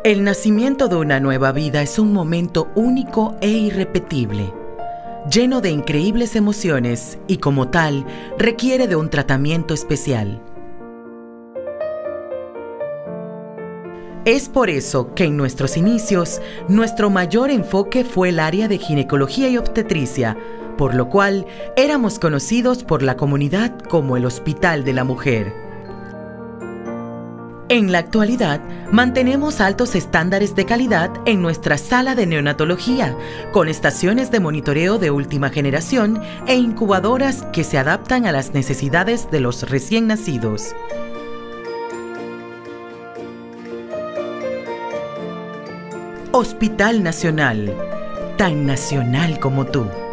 El nacimiento de una nueva vida es un momento único e irrepetible, lleno de increíbles emociones y como tal requiere de un tratamiento especial. Es por eso que en nuestros inicios, nuestro mayor enfoque fue el área de ginecología y obstetricia, por lo cual éramos conocidos por la comunidad como el Hospital de la Mujer. En la actualidad, mantenemos altos estándares de calidad en nuestra sala de neonatología, con estaciones de monitoreo de última generación e incubadoras que se adaptan a las necesidades de los recién nacidos. Hospital Nacional, tan nacional como tú.